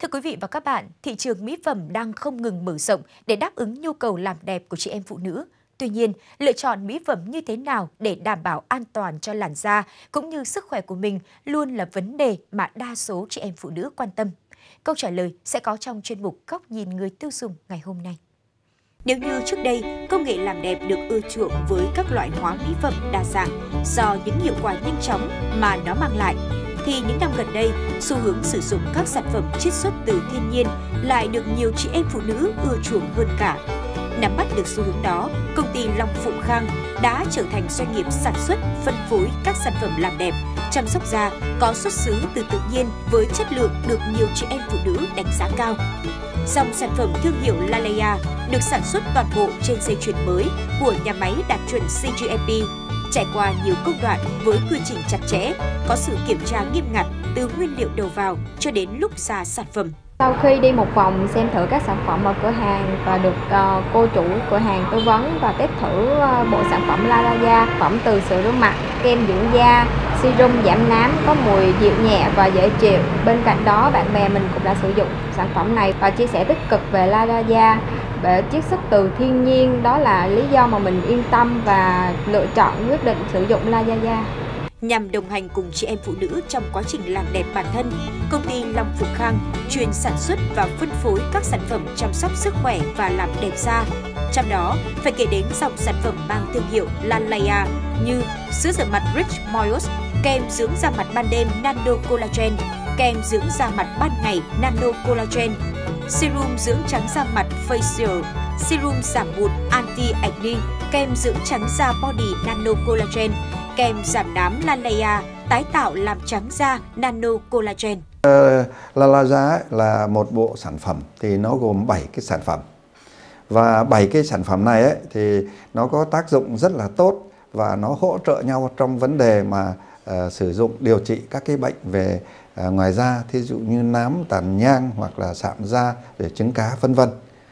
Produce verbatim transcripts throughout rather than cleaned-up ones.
Thưa quý vị và các bạn, thị trường mỹ phẩm đang không ngừng mở rộng để đáp ứng nhu cầu làm đẹp của chị em phụ nữ. Tuy nhiên, lựa chọn mỹ phẩm như thế nào để đảm bảo an toàn cho làn da cũng như sức khỏe của mình luôn là vấn đề mà đa số chị em phụ nữ quan tâm. Câu trả lời sẽ có trong chuyên mục Góc nhìn người tiêu dùng ngày hôm nay. Nếu như trước đây, công nghệ làm đẹp được ưa chuộng với các loại hóa mỹ phẩm đa dạng do những hiệu quả nhanh chóng mà nó mang lại, thì những năm gần đây, xu hướng sử dụng các sản phẩm chiết xuất từ thiên nhiên lại được nhiều chị em phụ nữ ưa chuộng hơn cả. Nắm bắt được xu hướng đó, công ty Long Phụng Khang đã trở thành doanh nghiệp sản xuất, phân phối các sản phẩm làm đẹp, chăm sóc da có xuất xứ từ tự nhiên với chất lượng được nhiều chị em phụ nữ đánh giá cao. Dòng sản phẩm thương hiệu Lalea được sản xuất toàn bộ trên dây chuyền mới của nhà máy đạt chuẩn xê giê em pê, trải qua nhiều công đoạn với quy trình chặt chẽ, có sự kiểm tra nghiêm ngặt từ nguyên liệu đầu vào cho đến lúc ra sản phẩm. Sau khi đi một vòng xem thử các sản phẩm ở cửa hàng và được uh, cô chủ cửa hàng tư vấn và test thử uh, bộ sản phẩm Lalea, phẩm từ sữa rửa mặt, kem dưỡng da, serum giảm nám có mùi dịu nhẹ và dễ chịu. Bên cạnh đó, bạn bè mình cũng đã sử dụng sản phẩm này và chia sẻ tích cực về Lalea, về chiết xuất từ thiên nhiên. Đó là lý do mà mình yên tâm và lựa chọn quyết định sử dụng Lalea. Nhằm đồng hành cùng chị em phụ nữ trong quá trình làm đẹp bản thân, công ty Long Phụng Khang chuyên sản xuất và phân phối các sản phẩm chăm sóc sức khỏe và làm đẹp da. Trong đó, phải kể đến dòng sản phẩm mang thương hiệu Lalea như sữa rửa mặt Rich Moist, kem dưỡng da mặt ban đêm Nano Collagen, kem dưỡng da mặt ban ngày Nano Collagen, serum dưỡng trắng da mặt Facial, serum giảm mụn Anti-Acne, kem dưỡng trắng da Body Nano Collagen, kem giảm nám Lalea, tái tạo làm trắng da Nano Collagen. Uh, Lalea là một bộ sản phẩm thì nó gồm bảy cái sản phẩm. Và bảy cái sản phẩm này ấy, thì nó có tác dụng rất là tốt và nó hỗ trợ nhau trong vấn đề mà uh, sử dụng điều trị các cái bệnh về uh, ngoài da, thí dụ như nám, tàn nhang hoặc là sạm da, để trứng cá vân vân.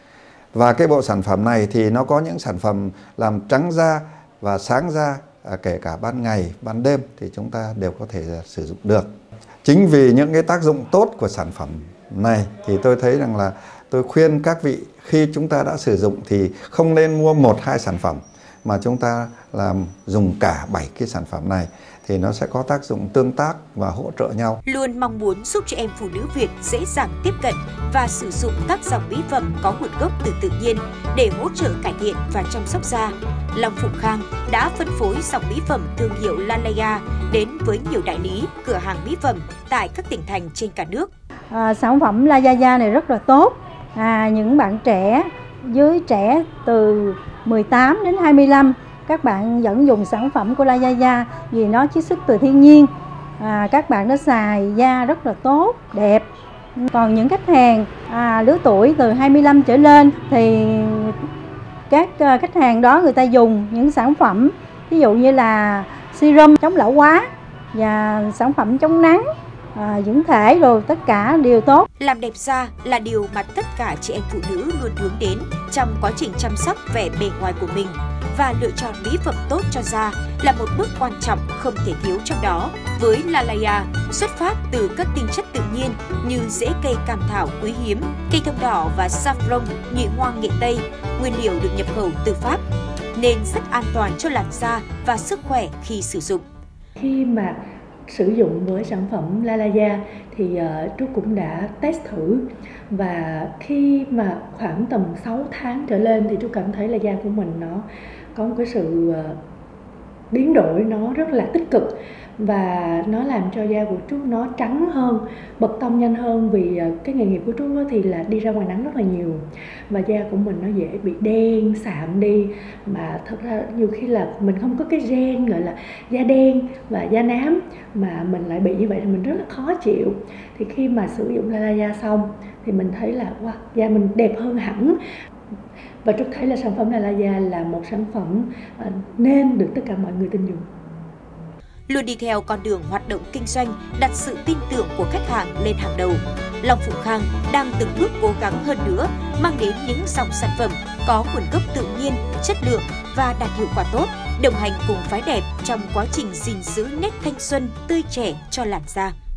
Và cái bộ sản phẩm này thì nó có những sản phẩm làm trắng da và sáng da, À, kể cả ban ngày, ban đêm thì chúng ta đều có thể uh, sử dụng được. Chính vì những cái tác dụng tốt của sản phẩm này thì tôi thấy rằng là tôi khuyên các vị khi chúng ta đã sử dụng thì không nên mua một hai sản phẩm mà chúng ta làm dùng cả bảy cái sản phẩm này thì nó sẽ có tác dụng tương tác và hỗ trợ nhau. Luôn mong muốn giúp chị em phụ nữ Việt dễ dàng tiếp cận và sử dụng các dòng mỹ phẩm có nguồn gốc từ tự nhiên để hỗ trợ cải thiện và chăm sóc da. Long Phụng Khang đã phân phối dòng mỹ phẩm thương hiệu Lalea đến với nhiều đại lý, cửa hàng mỹ phẩm tại các tỉnh thành trên cả nước. À, sản phẩm Lalea này rất là tốt. À, những bạn trẻ dưới trẻ từ mười tám đến hai mươi lăm, các bạn vẫn dùng sản phẩm của Lalea vì nó chiết xuất từ thiên nhiên. À, các bạn đã xài da rất là tốt, đẹp. Còn những khách hàng à, lứa tuổi từ hai mươi lăm trở lên thì các uh, khách hàng đó người ta dùng những sản phẩm ví dụ như là serum chống lão hóa và sản phẩm chống nắng, à, dưỡng thể, rồi tất cả đều tốt. Làm đẹp da là điều mà tất cả chị em phụ nữ luôn hướng đến trong quá trình chăm sóc vẻ bề ngoài của mình, và lựa chọn mỹ phẩm tốt cho da là một bước quan trọng không thể thiếu trong đó. Với Lalea, xuất phát từ các tinh chất tự nhiên như rễ cây cam thảo quý hiếm, cây thông đỏ và saffron, nhụy hoa nghệ Tây, nguyên liệu được nhập khẩu từ Pháp, nên rất an toàn cho làn da và sức khỏe khi sử dụng. Khi mà sử dụng với sản phẩm Lalea thì uh, Trúc cũng đã test thử, và khi mà khoảng tầm sáu tháng trở lên thì Trúc cảm thấy là da của mình nó có một cái sự uh, biến đổi nó rất là tích cực, và nó làm cho da của Trúc nó trắng hơn, bật tông nhanh hơn, vì cái nghề nghiệp của Trúc thì là đi ra ngoài nắng rất là nhiều và da của mình nó dễ bị đen, sạm đi, mà thật ra nhiều khi là mình không có cái gen gọi là da đen và da nám mà mình lại bị như vậy thì mình rất là khó chịu. Thì khi mà sử dụng Lalea xong thì mình thấy là wow, da mình đẹp hơn hẳn. Và Trúc thấy là sản phẩm Lalea là một sản phẩm nên được tất cả mọi người tin dùng. Luôn đi theo con đường hoạt động kinh doanh, đặt sự tin tưởng của khách hàng lên hàng đầu, Long Phụng Khang đang từng bước cố gắng hơn nữa mang đến những dòng sản phẩm có nguồn gốc tự nhiên, chất lượng và đạt hiệu quả tốt, đồng hành cùng phái đẹp trong quá trình gìn giữ nét thanh xuân, tươi trẻ cho làn da.